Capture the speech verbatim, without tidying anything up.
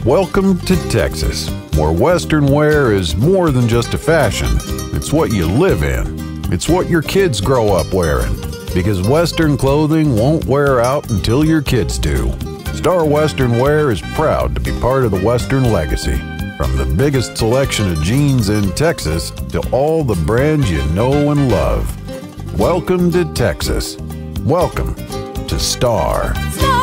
Welcome to Texas, where Western wear is more than just a fashion. It's what you live in. It's what your kids grow up wearing. Because Western clothing won't wear out until your kids do. Starr Western Wear is proud to be part of the Western legacy. From the biggest selection of jeans in Texas to all the brands you know and love. Welcome to Texas. Welcome to Starr. Starr.